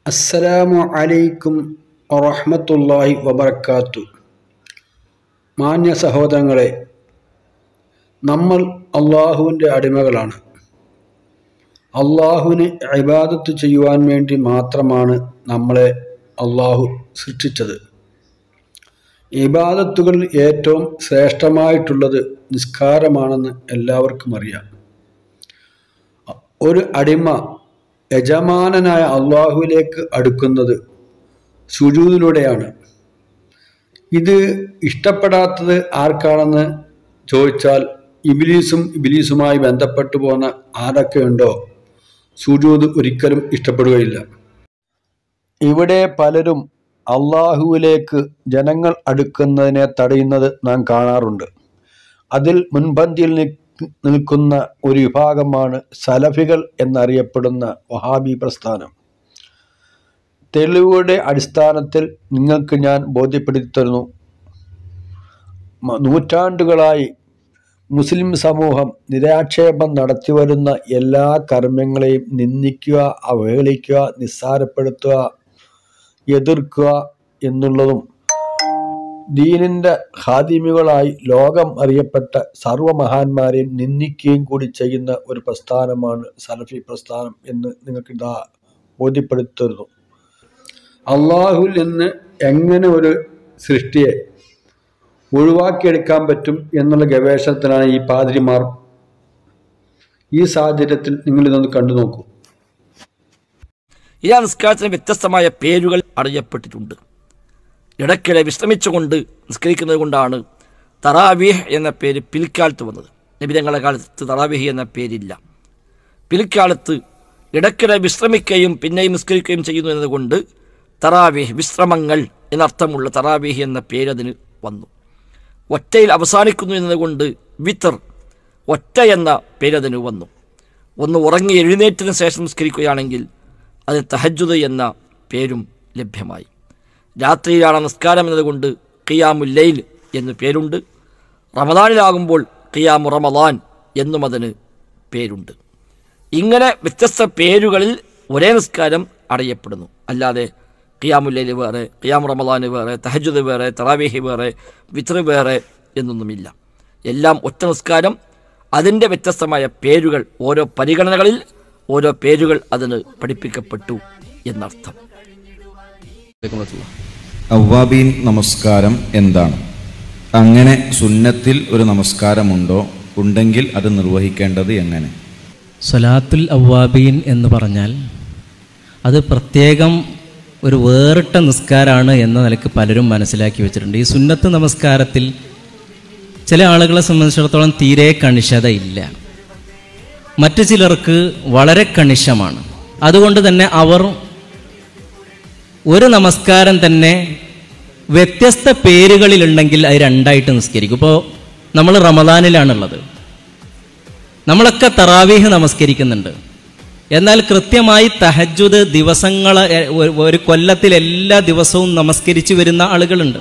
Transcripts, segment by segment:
അസ്സലാമു അലൈക്കും വറഹ്മത്തുള്ളാഹി വബറകാത്തു. മാന്യ സഹോദരങ്ങളെ, നമ്മൾ അള്ളാഹുവിൻ്റെ അടിമകളാണ്. അള്ളാഹുവിന് ഇബാദത്ത് ചെയ്യുവാൻ വേണ്ടി മാത്രമാണ് നമ്മളെ അള്ളാഹു സൃഷ്ടിച്ചത്. ഇബാദത്തുകളിൽ ഏറ്റവും ശ്രേഷ്ഠമായിട്ടുള്ളത് നിസ്കാരമാണെന്ന് എല്ലാവർക്കും അറിയാം. ഒരു അടിമ യജമാനനായ അള്ളാഹുവിലേക്ക് അടുക്കുന്നത് സുജൂദിലൂടെയാണ്. ഇത് ഇഷ്ടപ്പെടാത്തത് ആർക്കാണെന്ന് ചോദിച്ചാൽ ഇബ്ലീസുമായി ബന്ധപ്പെട്ടു പോകുന്ന ആരൊക്കെയുണ്ടോ സുജൂദ് ഒരിക്കലും ഇഷ്ടപ്പെടുകയില്ല. ഇവിടെ പലരും അള്ളാഹുവിലേക്ക് ജനങ്ങൾ അടുക്കുന്നതിനെ തടയുന്നത് നാം കാണാറുണ്ട്. അതിൽ മുൻപന്തിയിൽ നിൽക്കുന്ന ഒരു വിഭാഗമാണ് സലഫികൾ എന്നറിയപ്പെടുന്ന വഹാബി പ്രസ്ഥാനം. തെളിവുകളുടെ അടിസ്ഥാനത്തിൽ നിങ്ങൾക്ക് ഞാൻ ബോധ്യപ്പെടുത്തി തരുന്നു. നൂറ്റാണ്ടുകളായി മുസ്ലിം സമൂഹം നിരാക്ഷേപം നടത്തിവരുന്ന എല്ലാ കർമ്മങ്ങളെയും നിന്ദിക്കുക, അവഹേളിക്കുക, നിസ്സാരപ്പെടുത്തുക, എതിർക്കുക എന്നുള്ളതും ദീനിൻ്റെ ഖാദിമികളായി ലോകം അറിയപ്പെട്ട സർവമഹാന്മാരെയും നിന്ദിക്കുകയും കൂടി ചെയ്യുന്ന ഒരു പ്രസ്ഥാനമാണ് സലഫി പ്രസ്ഥാനം എന്ന് നിങ്ങൾക്ക് ഇതാ ബോധ്യപ്പെടുത്തി തരുന്നു. അള്ളാഹുവിൽ നിന്ന് എങ്ങനെ ഒരു സൃഷ്ടിയെ ഒഴിവാക്കിയെടുക്കാൻ പറ്റും എന്നുള്ള ഗവേഷണത്തിലാണ് ഈ പാതിരിമാർ. ഈ സാഹചര്യത്തിൽ നിങ്ങളിതൊന്ന് കണ്ടു നോക്കൂ. ഈ നിസ്കാരത്തിന് വ്യത്യസ്തമായ പേരുകൾ അറിയപ്പെട്ടിട്ടുണ്ട്. ഇടയ്ക്കിടെ വിശ്രമിച്ചുകൊണ്ട് നിസ്കരിക്കുന്നത് കൊണ്ടാണ് തറാവീഹ് എന്ന പേര് പിൽക്കാലത്ത് വന്നത്. നബിതങ്ങളുടെ കാലത്ത് തറാവീഹ് എന്ന പേരില്ല. പിൽക്കാലത്ത് ഇടയ്ക്കിടെ വിശ്രമിക്കുകയും പിന്നെയും നിസ്കരിക്കുകയും ചെയ്യുന്നു എന്നതുകൊണ്ട് തറാവീഹ്, വിശ്രമങ്ങൾ എന്നർത്ഥമുള്ള തറാവീഹ് എന്ന പേരതിന് വന്നു. ഒറ്റയിൽ അവസാനിക്കുന്നു എന്നതുകൊണ്ട് വിത്തർ, ഒറ്റ എന്ന പേരതിന് വന്നു. ഒന്ന് ഉറങ്ങി എഴുന്നേറ്റതിന് ശേഷം നിസ്കരിക്കുകയാണെങ്കിൽ അതിന് തഹജ്ജുദ് എന്ന പേരും ലഭ്യമായി. രാത്രിയിലാണ് നിസ്കാരം എന്നതുകൊണ്ട് ഖിയാമുൽ ലൈൽ എന്ന് പേരുണ്ട്. റമദാനിലാകുമ്പോൾ ഖിയാമു റമദാൻ എന്നും അതിന് പേരുണ്ട്. ഇങ്ങനെ വ്യത്യസ്ത പേരുകളിൽ ഒരേ നിസ്കാരം അറിയപ്പെടുന്നു. അല്ലാതെ ഖിയാമുൽ ലൈൽ വേറെ, ഖിയാമു റമദാൻ വേറെ, തഹജ്ജുദ് വേറെ, തറാവീഹ് വേറെ, വിത്ർ വേറെ എന്നൊന്നുമില്ല. എല്ലാം ഒറ്റ നിസ്കാരം. അതിൻ്റെ വ്യത്യസ്തമായ പേരുകൾ, ഓരോ പരിഗണനകളിൽ ഓരോ പേരുകൾ അതിന് പഠിപ്പിക്കപ്പെട്ടു എന്നർത്ഥം. അവ്വാബീൻ നമസ്കാരം എന്താണ്? അങ്ങനെ സുന്നത്തിൽ ഒരു നമസ്കാരമുണ്ടോ? ഉണ്ടെങ്കിൽ അത് നിർവഹിക്കേണ്ടത് എങ്ങനെ? സ്വലാത്തുൽ അവ്വാബീൻ എന്ന് പറഞ്ഞാൽ അത് പ്രത്യേകം ഒരു വേറിട്ട നിസ്കാരമാണ് എന്ന നിലയ്ക്ക് പലരും മനസ്സിലാക്കി വെച്ചിട്ടുണ്ട്. ഈ സുന്നത്ത് നമസ്കാരത്തിൽ ചില ആളുകളെ സംബന്ധിച്ചിടത്തോളം തീരെ കണിശതയില്ല. മറ്റു ചിലർക്ക് വളരെ കണിശമാണ്. അതുകൊണ്ട് തന്നെ അവർ ഒരു നമസ്കാരം തന്നെ വ്യത്യസ്ത പേരുകളിലുണ്ടെങ്കിൽ അത് രണ്ടായിട്ട് നിസ്കരിക്കും. ഇപ്പോൾ നമ്മൾ റമദാനിലാണുള്ളത്, നമ്മളൊക്കെ തറാവീഹ് നമസ്കരിക്കുന്നുണ്ട്. എന്നാൽ കൃത്യമായി തഹജ്ജുദ് ദിവസങ്ങൾ ഒരു കൊല്ലത്തിൽ എല്ലാ ദിവസവും നമസ്കരിച്ചു വരുന്ന ആളുകളുണ്ട്.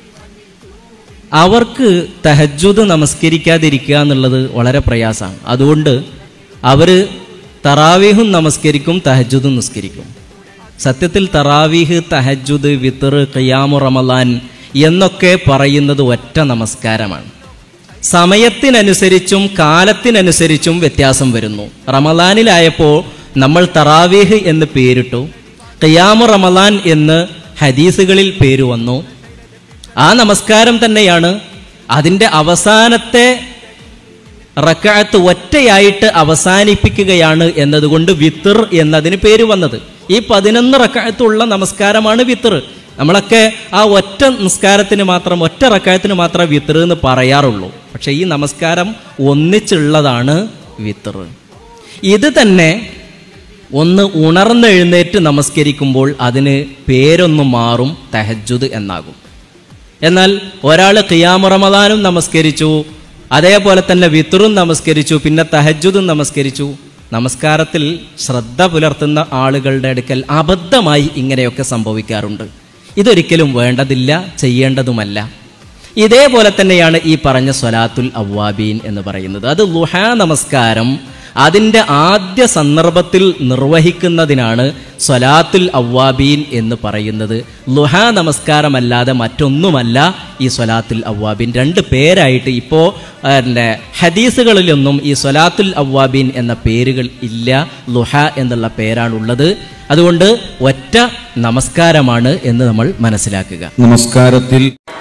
അവർക്ക് തഹജ്ജുദ് നമസ്കരിക്കാതിരിക്കുക എന്നുള്ളത് വളരെ പ്രയാസമാണ്. അതുകൊണ്ട് അവർ തറാവീഹും നമസ്കരിക്കും, തഹജ്ജുദും നിസ്കരിക്കും. സത്യത്തിൽ തറാവീഹ്, തഹജ്ജുദ്, വിത്ർ, ഖിയാമു റമദാൻ എന്നൊക്കെ പറയുന്നത് ഒറ്റ നമസ്കാരമാണ്. സമയത്തിനനുസരിച്ചും കാലത്തിനനുസരിച്ചും വ്യത്യാസം വരുന്നു. റമദാനിലായപ്പോൾ നമ്മൾ തറാവീഹ് എന്ന് പേരിട്ടു, ഖിയാമു റമദാൻ എന്ന് ഹദീസുകളിൽ പേര് വന്നു. ആ നമസ്കാരം തന്നെയാണ് അതിൻ്റെ അവസാനത്തെ റക്അത്ത് ഒറ്റയായിട്ട് അവസാനിപ്പിക്കുകയാണ് എന്നതുകൊണ്ട് വിത്ർ എന്നതിന് പേര് വന്നത്. ഈ 11 റക്അത്തുള്ള നമസ്കാരമാണ് വിത്ർ. നമ്മളൊക്കെ ആ ഒറ്റ നിസ്കാരത്തിന് മാത്രം, ഒറ്റ റക്അത്തിന് മാത്രമേ വിത്ർ എന്ന് പറയാറുള്ളൂ. പക്ഷെ ഈ നമസ്കാരം ഒന്നിച്ചുള്ളതാണ് വിത്ർ. ഇത് തന്നെ ഒന്ന് ഉണർന്നെഴുന്നേറ്റ് നമസ്കരിക്കുമ്പോൾ അതിന് പേരൊന്ന് മാറും, തഹജ്ജുദ് എന്നാകും. എന്നാൽ ഒരാൾ ഖിയാമു റമദാനും നമസ്കരിച്ചു, അതേപോലെ തന്നെ വിത്റും നമസ്കരിച്ചു, പിന്നെ തഹജ്ജുദും നമസ്കരിച്ചു. നമസ്കാരത്തിൽ ശ്രദ്ധ പുലർത്തുന്ന ആളുകളുടെ അടുക്കൽ അബദ്ധമായി ഇങ്ങനെയൊക്കെ സംഭവിക്കാറുണ്ട്. ഇതൊരിക്കലും വേണ്ടതില്ല, ചെയ്യേണ്ടതുമല്ല. ഇതേപോലെ തന്നെയാണ് ഈ പറഞ്ഞ സ്വലാത്തുൽ അവ്വാബീൻ എന്ന് പറയുന്നത്. അത് ളുഹാ നമസ്കാരം അതിൻ്റെ ആദ്യ സന്ദർഭത്തിൽ നിർവഹിക്കുന്നതിനാണ് സ്വലാത്തുൽ അവ്വാബീൻ എന്ന് പറയുന്നത്. ലുഹാ നമസ്കാരമല്ലാതെ മറ്റൊന്നുമല്ല ഈ സ്വലാത്തുൽ അവ്വാബീൻ. രണ്ട് പേരായിട്ട് ഇപ്പോൾ ഹദീസുകളിലൊന്നും ഈ സ്വലാത്തുൽ അവ്വാബീൻ എന്ന പേരുകൾ ഇല്ല, ലുഹ എന്നുള്ള പേരാണുള്ളത്. അതുകൊണ്ട് ഒറ്റ നമസ്കാരമാണ് എന്ന് നമ്മൾ മനസ്സിലാക്കുക. നമസ്കാരത്തിൽ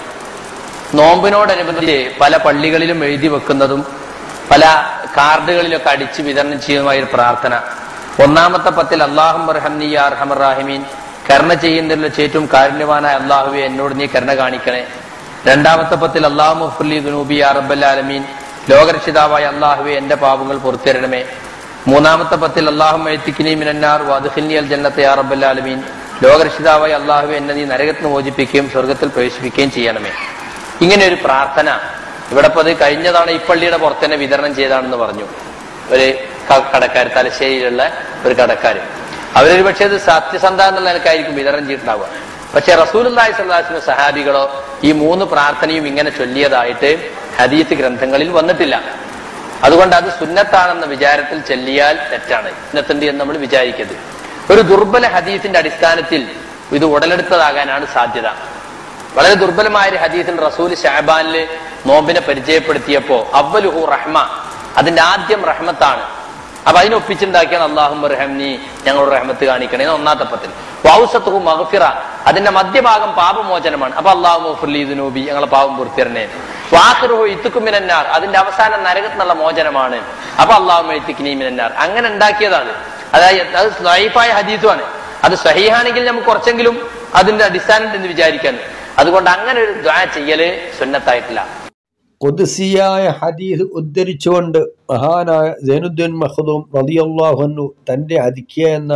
നോമ്പിനോടനുബന്ധിച്ച് പല പള്ളികളിലും എഴുതി വെക്കുന്നതും പല കാർഡുകളിലൊക്കെ അടിച്ച് വിതരണം ചെയ്യുന്നതുമായ ഒരു പ്രാർത്ഥന. ഒന്നാമത്തെ പത്തിൽ അല്ലാഹുമ്മ റഹ്മനി യാ അർഹമർ റഹീമീൻ, കരുണ ചെയ്യുന്നതിൽ ഏറ്റവും കാരുണ്യവാനായ അല്ലാഹുവേ എന്നോട് നീ കരുണ കാണിക്കണേ. രണ്ടാമത്തെ പത്തിൽ അല്ലാഹുമ്മ ഗ്ഫിർലി ദുനൂബി യാ റബ്ബൽ ആലമീൻ, ലോകരക്ഷിതാവായ അല്ലാഹുവേ എന്റെ പാപങ്ങൾ പുറത്തിരണമേ. മൂന്നാമത്തെ പത്തിൽ അല്ലാഹുമ്മ ഇഅ്തിഖ്നി മിനന്നാർ വഅദ്ഖിൽനി അൽ ജന്നത യാ റബ്ബൽ ആലമീൻ, ലോകരക്ഷിതാവായ അല്ലാഹുവേ എന്നെ നീ നരകത്തിൽ മോചിപ്പിക്കുകയും സ്വർഗത്തിൽ പ്രവേശിപ്പിക്കുകയും ചെയ്യണമേ. ഇങ്ങനെ ഒരു പ്രാർത്ഥന ഇവിടെ ഇപ്പോൾ അത് കഴിഞ്ഞതാണ്. ഈ പള്ളിയുടെ പുറത്ത് തന്നെ വിതരണം ചെയ്താണെന്ന് പറഞ്ഞു ഒരു കടക്കാർ, തലശ്ശേരിയിലുള്ള ഒരു കടക്കാർ. അവരൊരു പക്ഷേ അത് സത്യസന്ധ എന്നുള്ള നിലക്കായിരിക്കും വിതരണം ചെയ്തിട്ടുണ്ടാവുക. പക്ഷെ റസൂലുള്ളാഹി സ്വല്ലല്ലാഹു അലൈഹി വസല്ലം സഹാബികളോ ഈ മൂന്ന് പ്രാർത്ഥനയും ഇങ്ങനെ ചൊല്ലിയതായിട്ട് ഹദീസ് ഗ്രന്ഥങ്ങളിൽ വന്നിട്ടില്ല. അതുകൊണ്ട് അത് സുന്നത്താണെന്ന വിചാരത്തിൽ ചൊല്ലിയാൽ തെറ്റാണ്, സുന്നത്തുണ്ട് എന്ന് നമ്മൾ വിചാരിക്കരുത്. ഒരു ദുർബല ഹദീസിന്റെ അടിസ്ഥാനത്തിൽ ഇത് ഉടലെടുത്തതാകാനാണ് സാധ്യത. വളരെ ദുർബലമായ ഒരു ഹദീസിൽ റസൂൽ ശഅബാനില് നോമ്പിനെ പരിചയപ്പെടുത്തിയപ്പോ അവ്വലുഹു റഹ്മ, അതിന്റെ ആദ്യം റഹ്മത്താണ്. അപ്പൊ അതിനൊപ്പിച്ചുണ്ടാക്കിയാണ് അല്ലാഹുമ്മ റഹ്മനി, ഞങ്ങളോട് റഹ്മത്ത് കാണിക്കണേ ഒന്നാമത്തെ പത്തിൽ. വൗസത്തുഹു മഗ്ഫിറ, അതിന്റെ മധ്യഭാഗം പാപമോചനമാണ്. അപ്പൊ അല്ലാഹുമ്മ ഗ്ഫിർലി ദുനൂബി, ഞങ്ങളെ പാപം പുറത്തിരണേ. വാഖിറുഹു ഇത്ഖും മിനന്നാർ, അതിന്റെ അവസാനം നരകത്തിനുള്ള മോചനമാണ്. അപ്പൊ അല്ലാഹുമ്മ ഇഅ്തിഖ്നി മിനന്നാർ. അങ്ങനെ ഉണ്ടാക്കിയതാണ്. അതായത് അത് സ്വഹീഹായ ഹദീസുമാണ്. അത് സ്വഹീഹാണെങ്കിൽ നമുക്ക് കുറച്ചെങ്കിലും അതിന്റെ അടിസ്ഥാനം എന്ന് വിചാരിക്കാൻ. അതുകൊണ്ട് അങ്ങനെ ഒരു ദുആ ചെയ്യല് സുന്നത്തായിട്ടില്ല. ഖുദ്സിയായ ഹദീസ് ഉദ്ധരിച്ചുകൊണ്ട് മഹാനായ സൈനുദ്ദീൻ മഖ്ദൂം റളിയല്ലാഹു അൻഹു തൻ്റെ അദിക്കിയ എന്ന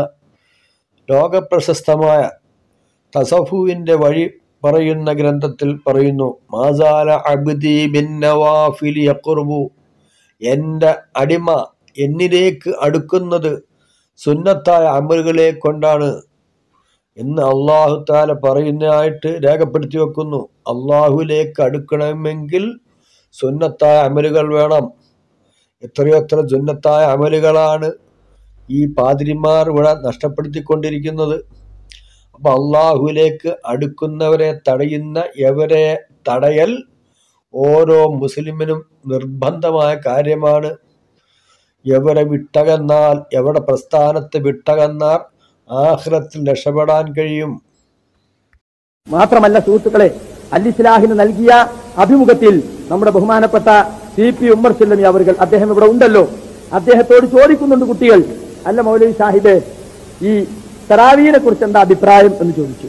ലോകപ്രശസ്തമായ തസഫുവിൻ്റെ വഴി പറയുന്ന ഗ്രന്ഥത്തിൽ പറയുന്നു, മാസാല അബ്ദി ബിൻ നവാഫിലി യഖ്റുബു, എൻ്റെ അടിമ എന്നിലേക്ക് അടുക്കുന്നത് സുന്നത്തായ അമലുകളെ കൊണ്ടാണ് എന്ന് അള്ളാഹു തആല പറയുന്നതായിട്ട് രേഖപ്പെടുത്തി വെക്കുന്നു. അള്ളാഹുലേക്ക് അടുക്കണമെങ്കിൽ സുന്നത്തായ അമലുകൾ വേണം. എത്രയെത്ര സുന്നത്തായ അമലുകളാണ് ഈ പാതിരിമാർ ഇവിടെ നഷ്ടപ്പെടുത്തിക്കൊണ്ടിരിക്കുന്നത്. അപ്പം അള്ളാഹുലേക്ക് അടുക്കുന്നവരെ തടയുന്ന എവരെ തടയൽ ഓരോ മുസ്ലിമിനും നിർബന്ധമായ കാര്യമാണ്. എവരെ വിട്ടകന്നാൽ, എവിടെ പ്രസ്ഥാനത്ത് വിട്ടകന്നാൽ ആഖിറത്തിൽ രക്ഷപ്പെടാൻ കഴിയും. മാത്രമല്ല സുഹൃത്തുക്കളെ, അൽ ഇസ്ലാഹിന് നൽകിയ അഭിമുഖത്തിൽ നമ്മുടെ ബഹുമാനപ്പെട്ട CP ഉമർ സുല്ലമി അവർ, അദ്ദേഹം ഇവിടെ ഉണ്ടല്ലോ, അദ്ദേഹത്തോട് ചോദിക്കുന്നുണ്ട് കുട്ടികൾ, അല്ല മൗലവി സാഹിബ്, ഈ തറാവീഹിനെ കുറിച്ച് എന്താ അഭിപ്രായം എന്ന് ചോദിച്ചു.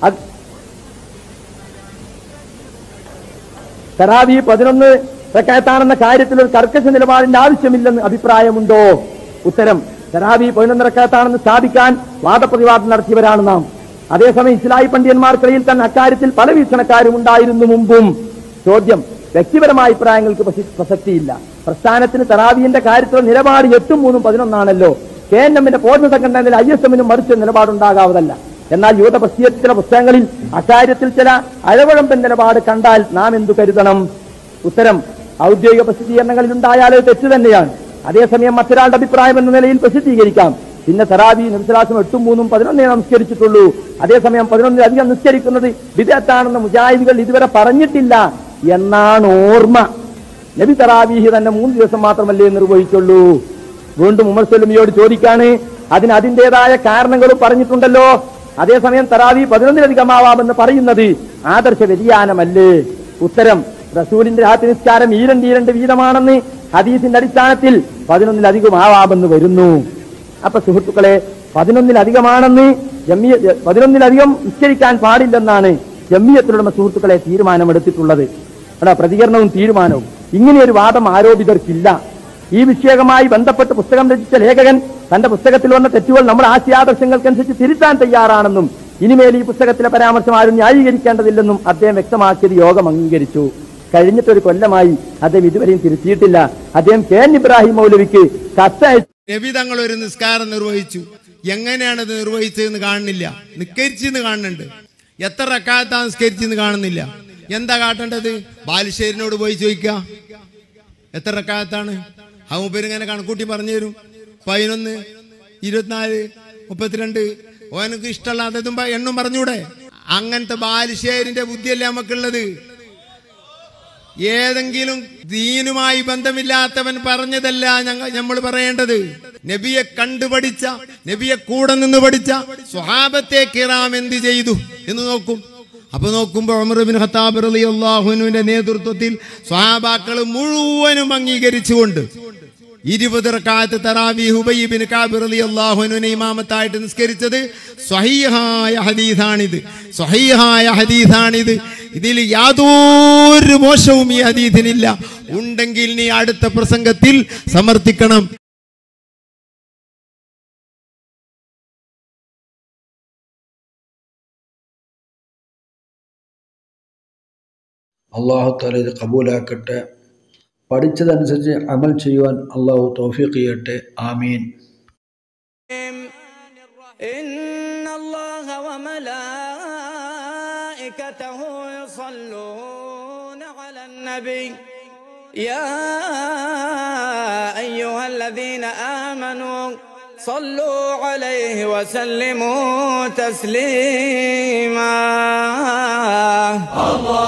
തറാവീഹ് 11 റക്അത്താണെന്ന കാര്യത്തിൽ ഒരു കർക്കശ നിലപാടിന്റെ ആവശ്യമില്ലെന്ന് അഭിപ്രായമുണ്ടോ? ഉത്തരം, തറാവീഹ് 11 റക്അത്താണെന്ന് സ്ഥാപിക്കാൻ വാദപ്രതിവാദം നടത്തിയവരാണ് നാം. അതേസമയം ഇസ്ലാഹി പണ്ഡിതന്മാർക്കിടയിൽ തന്നെ അക്കാര്യത്തിൽ പല വീക്ഷണക്കാരും ഉണ്ടായിരുന്നു മുമ്പും. ചോദ്യം, വ്യക്തിപരമായ അഭിപ്രായങ്ങൾക്ക് പ്രസക്തിയില്ല. പ്രസ്ഥാനത്തിന് തറാവീഹിന്റെ കാര്യത്തിലുള്ള നിലപാട് 8, 3, 11 KNMന്റെ പോഷക സംഘടനയിൽ ISMനും മറിച്ച് നിലപാടുണ്ടാകാവതല്ല. എന്നാൽ യൂതപശ്ചില പുസ്തകങ്ങളിൽ അക്കാര്യത്തിൽ ചില അഴവഴമ്പൻ നിലപാട് കണ്ടാൽ നാം എന്തു കരുതണം? ഉത്തരം, ഔദ്യോഗിക പ്രസിദ്ധീകരണങ്ങളിൽ ഉണ്ടായാൽ തെറ്റ് തന്നെയാണ്. അതേസമയം മറ്റൊരാളുടെ അഭിപ്രായം എന്ന നിലയിൽ പ്രസിദ്ധീകരിക്കാം. പിന്നെ തറാവീഹ് നബി സല്ലല്ലാഹു അലൈഹി വസല്ലം 8, 3, 11 നമസ്കരിച്ചിട്ടുള്ളൂ. അതേസമയം 11-ലധികം നിസ്കരിക്കുന്നത് ബിദ്അത്താണെന്ന് മുജാഹിദുകൾ ഇതുവരെ പറഞ്ഞിട്ടില്ല എന്നാണ് ഓർമ്മ. നബി തറാവീഹ് തന്നെ 3 ദിവസം മാത്രമല്ലേ നിർവഹിച്ചുള്ളൂ. വീണ്ടും ഉമർ സല്ലമിയോട് ചോദിക്കാണ്, അതിന് അതിൻ്റെതായ കാരണങ്ങളും പറഞ്ഞിട്ടുണ്ടല്ലോ. അതേസമയം തറാവീഹ് 11-ലധികമാവാമെന്ന് പറയുന്നത് ആദർശ വ്യതിയാനമല്ലേ? ഉത്തരം, റസൂലിന്റെ രാത്രി നിസ്കാരം 2 വീതമാണെന്ന് ഹദീസിന്റെ അടിസ്ഥാനത്തിൽ 11-ലധികമാവാമെന്ന് വരുന്നു. അപ്പൊ സുഹൃത്തുക്കളെ, 11-ലധികമാണെന്ന് 11-ലധികം നിസ്കരിക്കാൻ പാടില്ലെന്നാണ് ജമിയത്തുലമ സുഹൃത്തുക്കളെ തീരുമാനമെടുത്തിട്ടുള്ളത്. പ്രതികരണവും തീരുമാനവും. ഇങ്ങനെയൊരു വാദം ആരോപിതർക്കില്ല. ഈ വിഷയവുമായി ബന്ധപ്പെട്ട് പുസ്തകം രചിച്ച ലേഖകൻ തന്റെ പുസ്തകത്തിൽ വന്ന തെറ്റുകൾ നമ്മുടെ ആശയാദർശങ്ങൾക്കനുസരിച്ച് തിരുത്താൻ തയ്യാറാണെന്നും ഇനിമേൽ ഈ പുസ്തകത്തിലെ പരാമർശം ആരും ന്യായീകരിക്കേണ്ടതില്ലെന്നും അദ്ദേഹം വ്യക്തമാക്കിയത് യോഗം അംഗീകരിച്ചു. കഴിഞ്ഞിട്ടൊരു കൊല്ലമായി അദ്ദേഹം ഇതുവരെയും തിരുത്തിയിട്ടില്ല. അദ്ദേഹം KN ഇബ്രാഹിം മൗലവിക്ക് കത്തയച്ചു. നബി തങ്ങൾ ഒരു നിസ്കാരം നിർവഹിച്ചു. എങ്ങനെയാണത് നിർവഹിച്ചതെന്ന് കാണുന്നില്ല, നിസ്കരിച്ചെന്ന് കാണുന്നുണ്ട്. എത്ര റക്അത്താ നിസ്കരിച്ചെന്ന് കാണുന്നില്ല. എന്താ കാട്ടേണ്ടത്? ബാലുശ്ശേരിനോട് പോയി ചോദിക്കുക, എത്ര റക്അത്താണ്? ആ മൂപ്പരിങ്ങനെ കണക്കൂട്ടി പറഞ്ഞു തരും. 11, 24, 32 ഓനക്ക് ഇഷ്ടമുള്ള അതും എണ്ണും പറഞ്ഞൂടെ? അങ്ങനത്തെ ബാലുശ്ശേരിന്റെ ബുദ്ധിയല്ലേ നമുക്കുള്ളത്. ഏതെങ്കിലും ദീനുമായി ബന്ധമില്ലാത്തവൻ പറഞ്ഞതല്ല നമ്മൾ പറയേണ്ടത്. നബിയെ കണ്ടുപഠിച്ച, നബിയെ കൂടെ നിന്ന് പഠിച്ച സ്വഹാബത്തെ കിറാം എന്ത് ചെയ്തു എന്ന് നോക്കും. അപ്പൊ നോക്കുമ്പോൾ ഉമർ ഇബ്നു ഖത്താബ് റളിയല്ലാഹു അൻഹുവിന്റെ നേതൃത്വത്തിൽ സ്വഹാബാക്കൾ മുഴുവനും അംഗീകരിച്ചുകൊണ്ട് 20 റക്അത്ത് തറാവീഹ് ഉബയ്യ് ഇബ്നു കഅബ് റളിയല്ലാഹു അൻഹുവിനെ ഇമാമത്തായിട്ട് നിസ്കരിച്ചത് സ്വഹീഹായ ഹദീസാണിത്. സ്വഹീഹായ ഹദീസാണിത്. ഇതിൽ യാതൊരു മോശവും ഈ ഹദീസിനില്ല. ഉണ്ടെങ്കിൽ നീ അടുത്ത പ്രസംഗത്തിൽ സമർത്ഥിക്കണം. അള്ളാഹു തആല ഇത് കബൂലാക്കട്ടെ. പഠിച്ചതനുസരിച്ച് അമൽ ചെയ്യുവാൻ അള്ളാഹു തൗഫീഖ് ചെയ്യട്ടെ. ആമീൻ. ഇന്നല്ലാഹ വമലായികതഹു യുസല്ലൂന അലൻ നബി യാ അയ്യുഹല്ലദീന ആമനൂ صلوا عليه وسلموا تسليما.